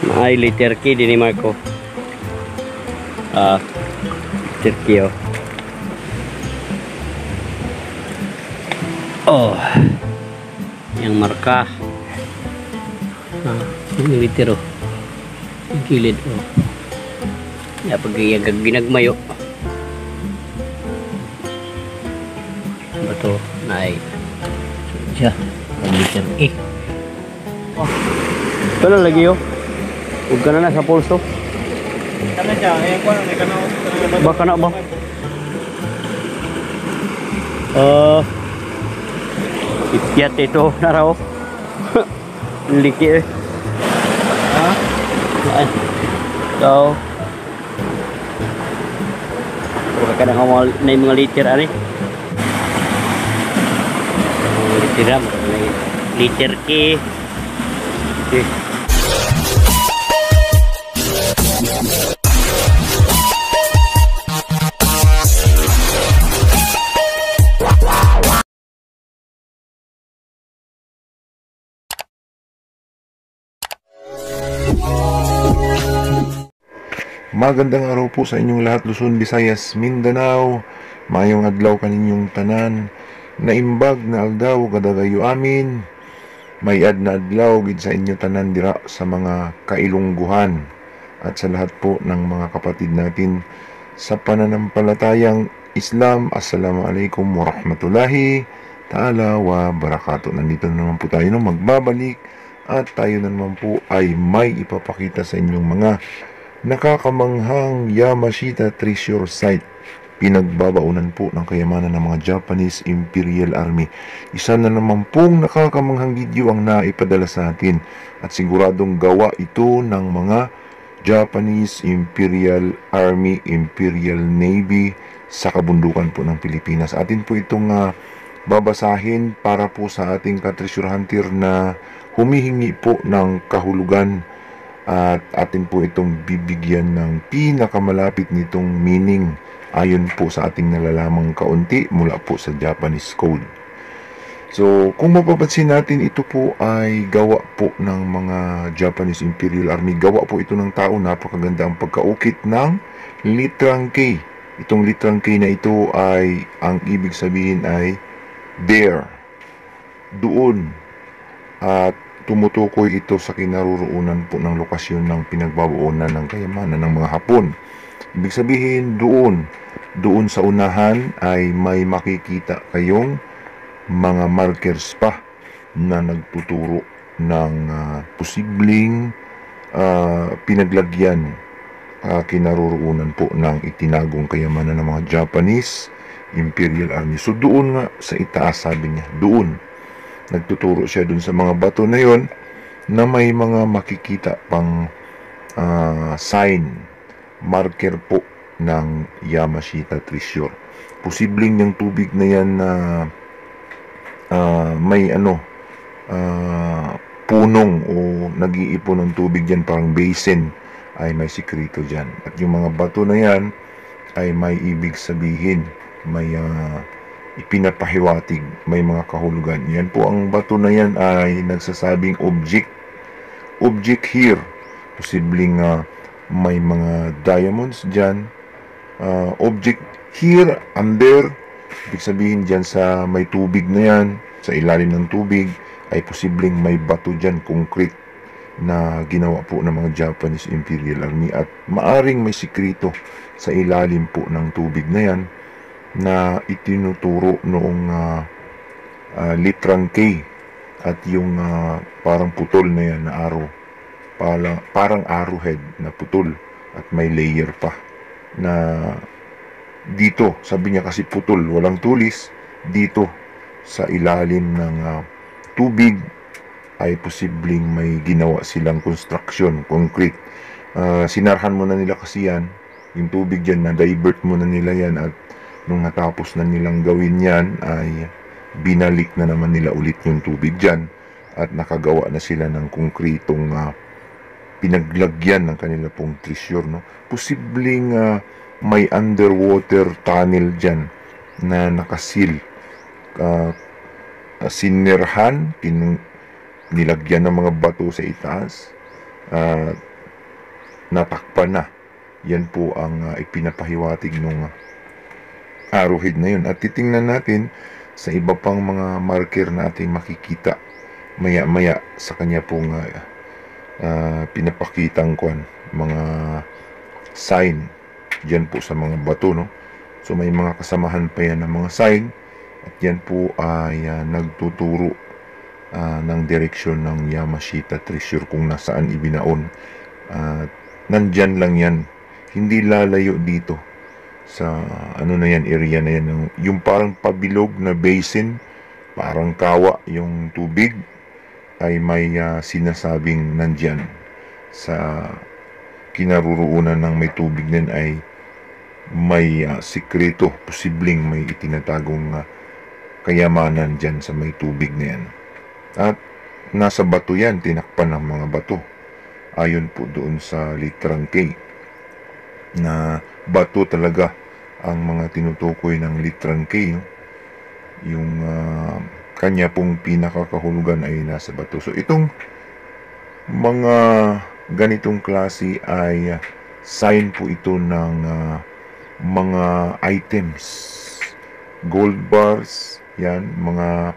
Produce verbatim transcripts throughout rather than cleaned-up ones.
Ay liter K din ni Marco. Ah, liter K oh. Oh. Yang marka. Ah, ini liter oh. Yung kilid oh. Ya pag ginagmayo. Bato naay. Siya, liter eh. Oh. Ito na lagi oh. Huwag ka na na sa pulso. Kana siya, ayan ko na, kana na. Baka na ba? Uh, ipiat ito na raw. Liki eh. Ha? Ay. So, huwag ka na kamal na yung mga liter ani. Mga liter na, mga liter ki. Okay. Magandang araw po sa inyong lahat, Luzon, Visayas, Mindanao. Mayong adlaw kaninyong tanan. Naimbag na aldaw kadagayo amin. Mayad na adlaw gid sa inyo tanan dira sa mga kailungguhan at sa lahat po ng mga kapatid natin sa pananampalatayang Islam. Assalamualaikum warahmatullahi ta'ala wa barakatuh. Nandito na naman po tayo no, magbabalik at tayo na naman po ay may ipapakita sa inyong mga nakakamanghang Yamashita treasure site. Pinagbabaunan po ng kayamanan ng mga Japanese Imperial Army. Isa na naman pong nakakamanghang video ang naipadala sa atin at siguradong gawa ito ng mga Japanese Imperial Army, Imperial Navy sa kabundukan po ng Pilipinas. Atin po itong uh, babasahin para po sa ating ka-treasure hunter na humihingi po ng kahulugan. At atin po itong bibigyan ng pinakamalapit nitong meaning ayon po sa ating nalalamang kaunti mula po sa Japanese code. So, kung mapapansin natin, ito po ay gawa po ng mga Japanese Imperial Army. Gawa po ito ng tao. Napakaganda ang pagkaukit ng litrang K. Itong litrang K na ito ay, ang ibig sabihin ay there, doon. At tumutukoy ito sa kinaroroonan po ng lokasyon ng pinagbabaunan ng kayamanan ng mga Hapon. Ibig sabihin, doon, doon sa unahan ay may makikita kayong mga markers pa na nagtuturo ng uh, posibleng uh, pinaglagyan uh, kinaroroonan po ng itinagong kayamanan ng mga Japanese Imperial Army. So doon nga sa itaas, sabi niya, doon. Nagtuturo siya dun sa mga bato na yon na may mga makikita pang uh, sign, marker po ng Yamashita treasure. Posibleng yung tubig na yan na uh, may ano uh, punong o nag-iipon ng tubig dyan, parang basin, ay may sikreto dyan. At yung mga bato na yan ay may ibig sabihin, may uh, ipinapahiwatig, may mga kahulugan. Yan po, ang bato na yan ay nagsasabing object. Object here. Posibleng uh, may mga diamonds dyan. Uh, object here and there. Ibig sabihin dyan sa may tubig na yan, sa ilalim ng tubig, ay posibleng may bato dyan, concrete, na ginawa po ng mga Japanese Imperial Army. At maaring may sikreto sa ilalim po ng tubig na yan na itinuturo noong uh, uh, litrang K at yung uh, parang putol na yan na arrow, parang, parang arrowhead na putol at may layer pa na dito, sabi niya kasi putol, walang tulis, dito sa ilalim ng uh, tubig ay posibleng may ginawa silang construction, concrete. Uh, sinarhan mo na nila kasi yan, yung tubig dyan, na divert mo na nila yan, at nung natapos na nilang gawin yan, ay binalik na naman nila ulit yung tubig dyan at nakagawa na sila ng konkretong uh, pinaglagyan ng kanila pong treasure. No? Posibleng uh, may underwater tunnel dyan na nakasil. Uh, uh, sinerhan, nilagyan ng mga bato sa itaas. Uh, natakpan na. Yan po ang uh, ipinapahiwatig ng uh, arrowhead na yun. At titingnan natin sa iba pang mga marker na ating makikita maya-maya sa kanya pong uh, uh, pinapakitang kwan, mga sign dyan po sa mga bato, no? So may mga kasamahan pa yan ng mga sign, at yan po ay uh, nagtuturo uh, ng direksyon ng Yamashita treasure kung nasaan ibinaon. At uh, nandyan lang yan, hindi lalayo dito sa ano na yan, area na yan, yung parang pabilog na basin, parang kawa yung tubig, ay may uh, sinasabing nandyan sa kinaruruunan ng may tubig din ay may uh, sikreto, posibleng may itinatagong uh, kayamanan dyan sa may tubig na yan. At nasa bato yan, tinakpan ng mga bato, ayon po doon sa literang K, na bato talaga ang mga tinutukoy ng literang K, no? Yung uh, kanya pong pinakakahulugan ay nasa bato. So itong mga ganitong klase ay uh, sign po ito ng uh, mga items, gold bars, yan, mga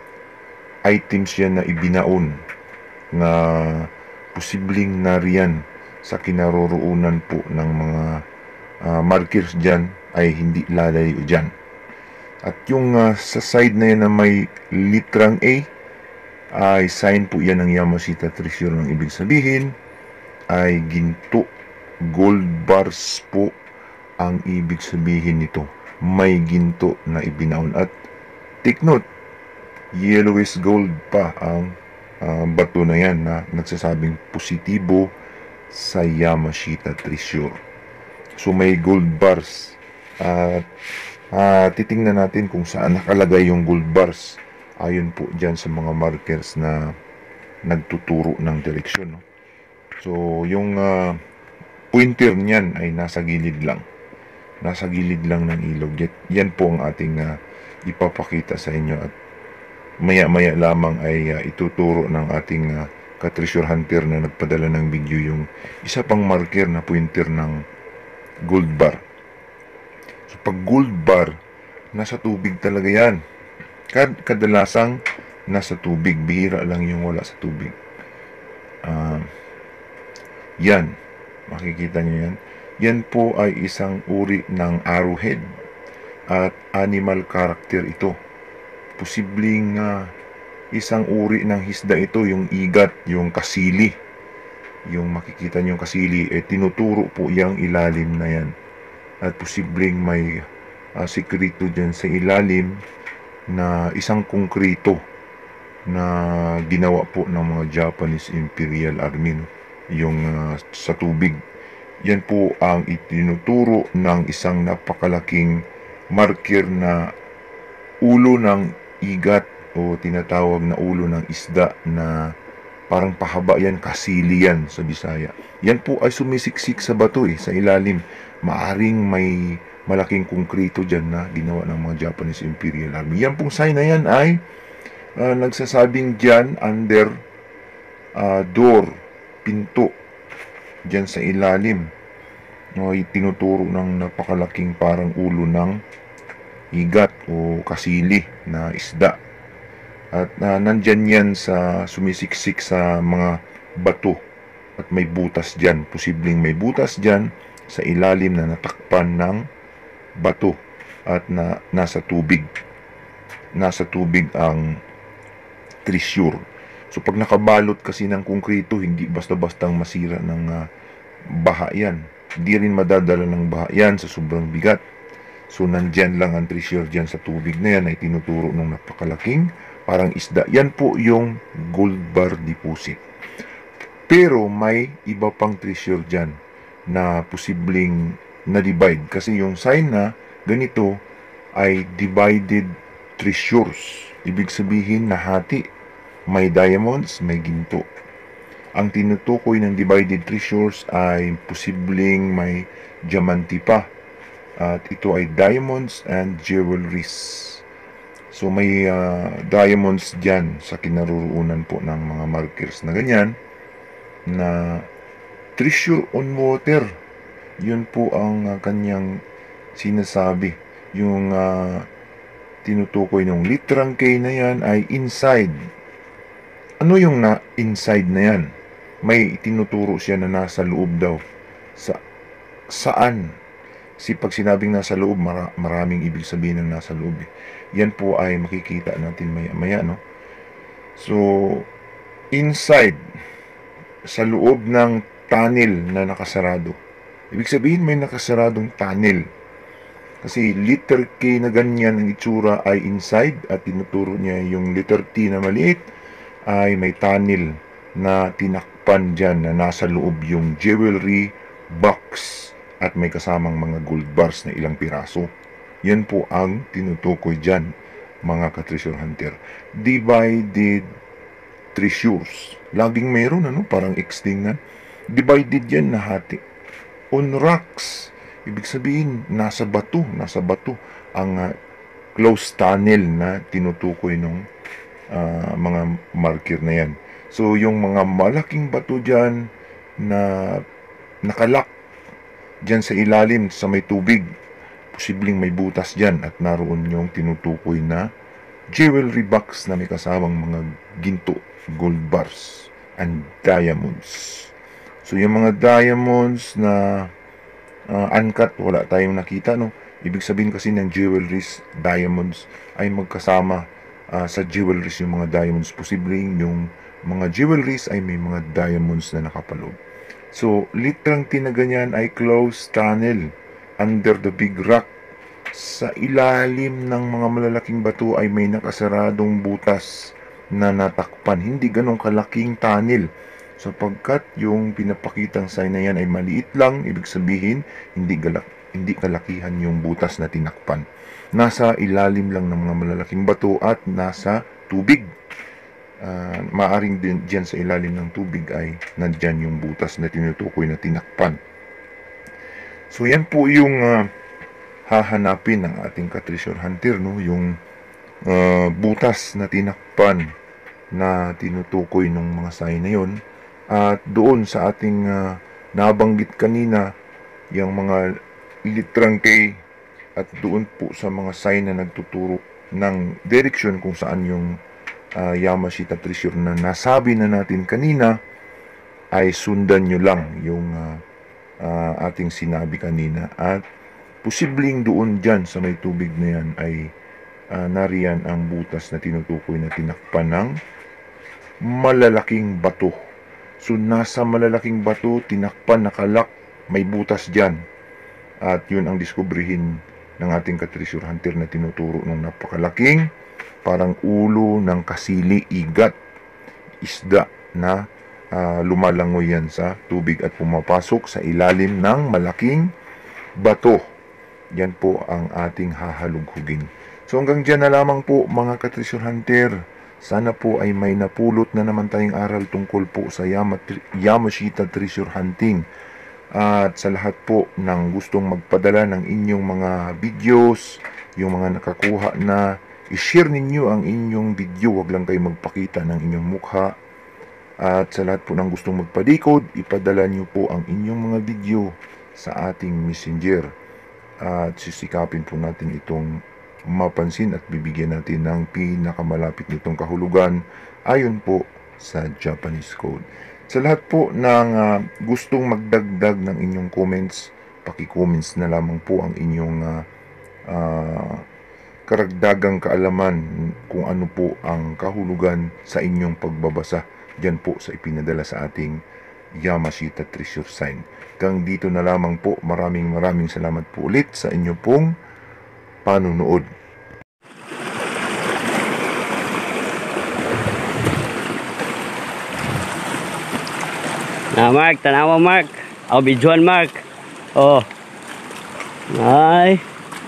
items yan na ibinaon na posibleng nariyan sa kinaroroonan po ng mga uh, markers dyan ay hindi lalayo dyan. At yung uh, sa side na yan na may literang A ay sign po yan ng Yamashita treasure. Ng ibig sabihin ay ginto, gold bars po ang ibig sabihin nito. May ginto na ibinaon. At take note, yellowish gold pa ang uh, bato na yan na nagsasabing positibo sa Yamashita treasure. So may gold bars. At uh, titingnan natin kung saan nakalagay yung gold bars ayon po dyan sa mga markers na nagtuturo ng direksyon, no? So yung uh, pointer niyan ay nasa gilid lang. Nasa gilid lang ng ilog. Yan po ang ating uh, ipapakita sa inyo. At maya-maya lamang ay uh, ituturo ng ating uh, ka-treasure hunter na nagpadala ng video yung isa pang marker na pointer ng gold bar. So pag gold bar, nasa tubig talaga yan. Kad kadalasang nasa tubig. Bihira lang yung wala sa tubig. Uh, yan. Makikita nyo yan. Yan po ay isang uri ng arrowhead. At animal character ito. Posibleng uh, isang uri ng hisda ito, yung igat, yung kasili. Yung makikita nyo yung kasili, eh tinuturo po yung ilalim na yan. At posibleng may uh, sikreto dyan sa ilalim na isang konkrito na ginawa po ng mga Japanese Imperial Army, no? Yung uh, sa tubig. Yan po ang itinuturo ng isang napakalaking marker na ulo ng igat o tinatawag na ulo ng isda na parang pahaba yan, kasili yan sa Bisaya. Yan po ay sumisiksik sa bato eh, sa ilalim. Maaring may malaking konkrito dyan na ginawa ng mga Japanese Imperial Army. Yan pong sign na yan ay uh, nagsasabing dyan under uh, door, pinto, dyan sa ilalim. No, tinuturo ng napakalaking parang ulo ng igat o kasili na isda. At uh, nandyan yan sa sumisiksik sa mga bato at may butas dyan. Posibleng may butas dyan sa ilalim na natakpan ng bato at na, nasa tubig. Nasa tubig ang treasure. So pag nakabalot kasi ng konkrito, hindi basta-bastang masira ng uh, baha yan. Hindi rin madadala ng baha yan sa sobrang bigat. So nandyan lang ang treasure dyan sa tubig na yan ay tinuturo ng napakalaking parang isda. Yan po yung gold bar deposit. Pero may iba pang treasure dyan na posibleng na-divide. Kasi yung sign na ganito ay divided treasures. Ibig sabihin nahati. May diamonds, may ginto. Ang tinutukoy ng divided treasures ay posibleng may diamante pa. At ito ay diamonds and jewelries. So may uh, diamonds dyan sa kinaroroonan po ng mga markers na ganyan na treasure on water. Yun po ang uh, kanyang sinasabi. Yung uh, tinutukoy ng literang K na yan ay inside. Ano yung na inside na yan? May tinuturo siya na nasa loob daw. Sa saan? Kasi pag sinabing nasa loob, mara, maraming ibig sabihin ng nasa loob. Eh. Yan po ay makikita natin maya-maya, no? So, inside, sa loob ng tunnel na nakasarado. Ibig sabihin may nakasaradong tunnel. Kasi letter K na ganyan ang itsura ay inside at tinuturo niya yung letter T na maliit ay may tunnel na tinakpan dyan na nasa loob yung jewelry box at may kasamang mga gold bars na ilang piraso. Yan po ang tinutukoy dyan, mga ka-treasure hunter. Divided treasures. Laging mayroon, ano? Parang extingan. Divided yan na hati. On rocks. Ibig sabihin, nasa bato. Nasa bato ang uh, closed tunnel na tinutukoy ng uh, mga marker na yan. So, yung mga malaking bato dyan na nakalak dyan sa ilalim, sa may tubig, posibleng may butas dyan at naroon yung tinutukoy na jewelry box na may kasamang mga ginto, gold bars, and diamonds. So, yung mga diamonds na uh, uncut, wala tayong nakita, no? Ibig sabihin kasi ng jewelries, diamonds, ay magkasama uh, sa jewelries yung mga diamonds. Posibleng yung mga jewelries ay may mga diamonds na nakapaloob. So, literang tinaganyan ay closed tunnel under the big rock. Sa ilalim ng mga malalaking bato ay may nakasaradong butas na natakpan. Hindi ganong kalaking tunnel. Sapagkat yung pinapakitang sign na yan ay maliit lang, ibig sabihin, hindi, galak, hindi kalakihan yung butas na tinakpan. Nasa ilalim lang ng mga malalaking bato at nasa tubig. Uh, maaring din dyan sa ilalim ng tubig ay nandyan yung butas na tinutukoy na tinakpan. So yan po yung uh, hahanapin ng ating ka-treasure hunter, no? Yung uh, butas na tinakpan na tinutukoy ng mga sign na yun. At doon sa ating uh, nabanggit kanina, yung mga literang K at doon po sa mga sign na nagtuturo ng direction kung saan yung uh, Yamashita treasure na nasabi na natin kanina, ay sundan nyo lang yung uh, uh, ating sinabi kanina. At posibleng doon dyan sa may tubig na yan ay uh, nariyan ang butas na tinutukoy na tinakpan ng malalaking bato. So, nasa malalaking bato, tinakpan, nakalak, may butas dyan. At yun ang diskubrihin ng ating ka-treasure hunter na tinuturo ng napakalaking, parang ulo ng kasili, igat, isda na uh, lumalangoy yan sa tubig at pumapasok sa ilalim ng malaking bato. Yan po ang ating hahalughugin. So, hanggang dyan na lamang po, mga ka-treasure hunter. Sana po ay may napulot na naman tayong aral tungkol po sa Yamashita treasure hunting. At sa lahat po ng gustong magpadala ng inyong mga videos, yung mga nakakuha na, i-share ninyo ang inyong video. Huwag lang kayo magpakita ng inyong mukha. At sa lahat po ng gustong magpadikod, ipadala nyo po ang inyong mga video sa ating messenger. At sisikapin po natin itong mapansin at bibigyan natin ng pinakamalapit nitong kahulugan ayon po sa Japanese code. Sa lahat po ng uh, gustong magdagdag ng inyong comments, paki-comments na lamang po ang inyong uh, uh, karagdagang kaalaman kung ano po ang kahulugan sa inyong pagbabasa dyan po sa ipinadala sa ating Yamashita treasure sign. Hanggang dito na lamang po, maraming maraming salamat po ulit sa inyo pong panunood. Na Mark, tanawa Mark. Ako bijuan Mark. Oh. Ay.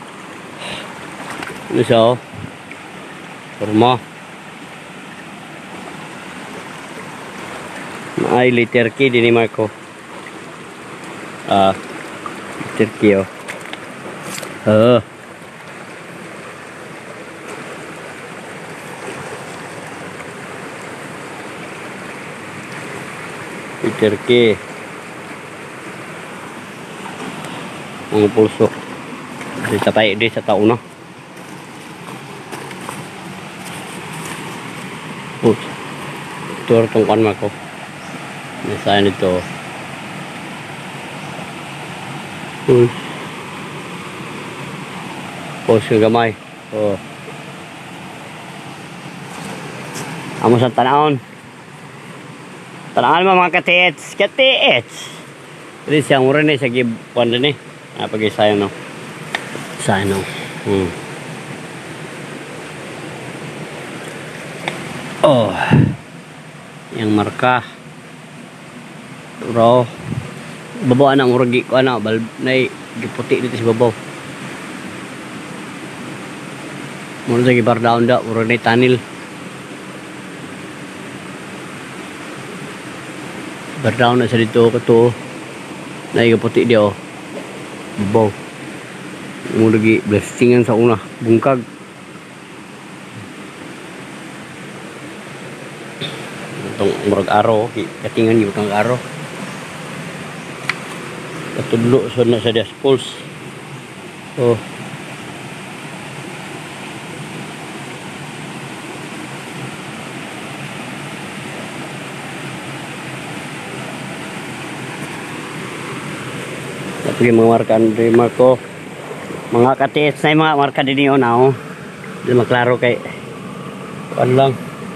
Ano siya oh? Forma. Ay, liter K din ni Marco. Ah. Liter K oh. Oh. Liter K. Ang pulso. Di sa tayo, di sa taon na. Oh, ito itong kanma ko. Nasaan ito? Uy. Pulso gamay. Oh. Amo sa tanahon. Tanahon mo mga katits. Katits. Jadi siyang mura ni sa gibuan din eh. Napag-isaya no. Isaya no. Hmm. Oh. Yang marka. Bro. Babaw anang uragi ko ana. Bal nay giputi dito sa babaw. Muna sa gibar daon da. Mura na tanil. Berdaon na sa dito ko to. Naiga puti dia oh. Babaw. Mo lagi blessingan sa una, bungkag. Itong murag araw, katingan yung itong araw. Katudlo so na sa dias pulse. Oh. Tapi mga marka dari marko mga katits na mga marka din yun na oh. Hindi maklaro kay ano lang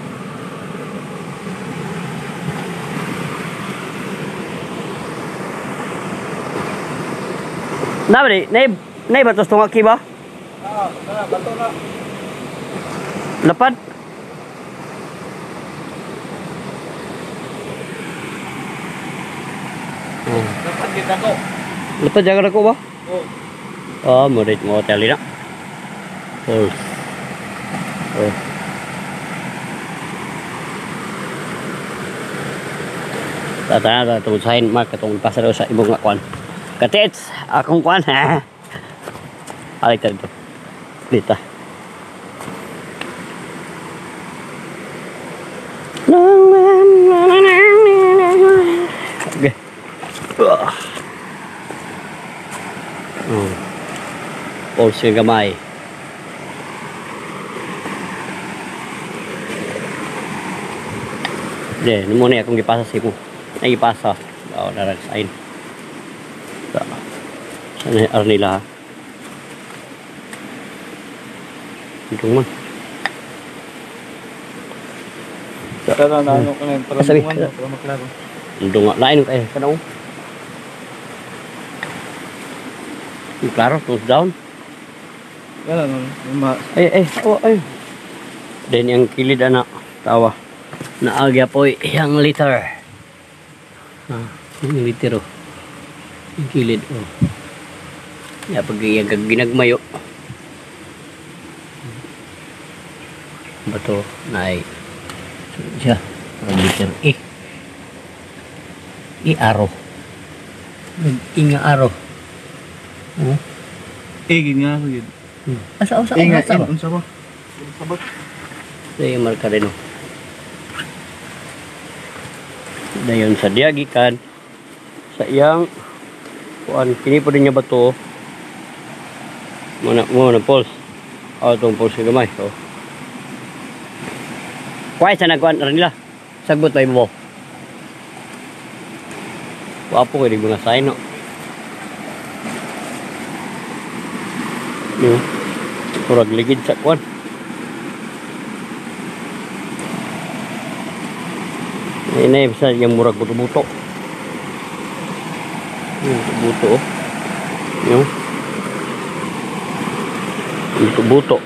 na ba di? Na iba tos tungaki ba? Ah, na, bato na. Lapad? Oh. Dapat kita ko. Lapad jaga ako ba? Oh. Oh, murid mo hotel na. Oh. Oh. Tata na itong sign mark itong pasaro sa ibong nga kwan. Katits, akong kwan ha. Alik ka dito. Dito. Okay. Oh. Pulse yung gamay. Hindi, ini muna akong gipasa sa imo. Ay, gipasa. Oo, narasain. So, sana yung arnila ha. Ito man. Tara na ano ka na para Sabi, mo para maklaro. Ito nga, lain ko eh. Kanong? Klaro, close down. Yan ano, ma Ay, ay, oh, ay. Then yung kilid anak, tawa. Naagya po yung liter. Ah, yung liter oh. Yung kilid oh. Ya pag yung ginagmayo. Bato na ay. Siya, parang liter eh. I araw. Inga araw. Oh. eh gid nga gid. Hmm. Asa asa Eh nga asa ba? unsa ba? Sabot. Dahil yung marka rin o. Dayon sa diagikan sa iyang kuan kini po din niya bato muna muna pulse o itong pulse gamay o kuhay sa nagkuhan rin nila sagbot ba ibo wapo kayo di mga sign no yun kurag ligid sa kuan ini bisa yang murag buto-buto. Yung buto. Yung buto-buto.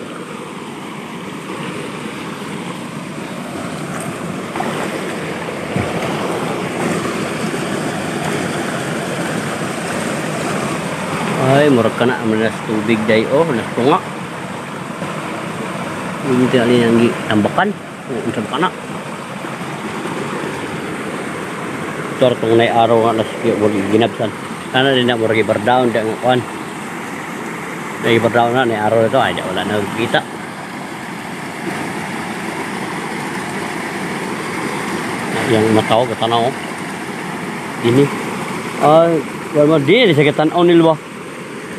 Ay, murag ka na manas tubig day oh, nas tunga. Hindi tali yang tambakan. Unsa ka na? Tor tong nay araw nga nas ginabsan kana din na murag ibardaon da nga kuan nay ibardaon na nay araw ito ay wala na kita yang mataw katanaw ini ay wala di sa kitanaw nil ba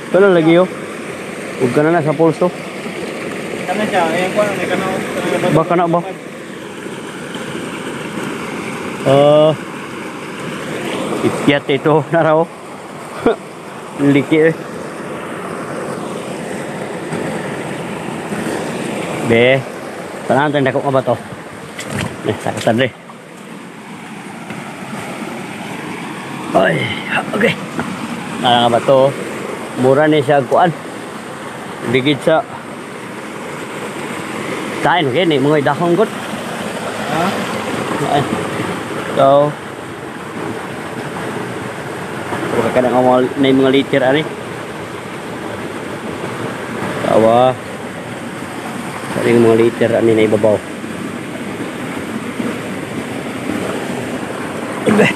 Wala lagi yo. Huwag ka na na sa pulso. Kana siya, ayan ko, may kanaw. Baka na ba? Uh, ipiat ito na raw. Liki eh. Be, saan natin dako ka ba to? Eh, sakatan rin. Ay, okay. Nala nga ba to? Mura ni siya kuan. Bigid sa tayo okay, ni mga idahong gut. Ha? Ay. So, huwag ka na nga na yung mga liter ani. Tawa. Kaya yung mga liter ani na ibabaw. Ibe.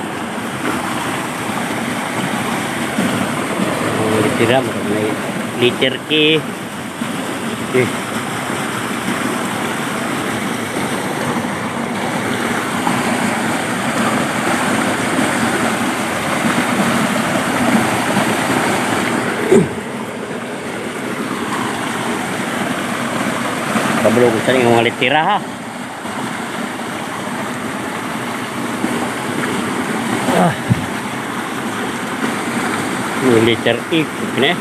Mga liter na, mga liter ki. Okay. Kabulog sa yung mga litira ha. Ah. Yung liter ik. Ini.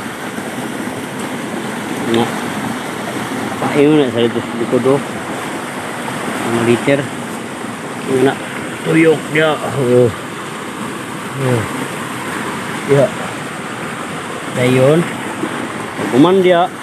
Nah. Payo na sa dito sa likod o. Mga liter. Yung na. Tuyok dia. Oh. Oh. Ya. Dayon. Kuman dia.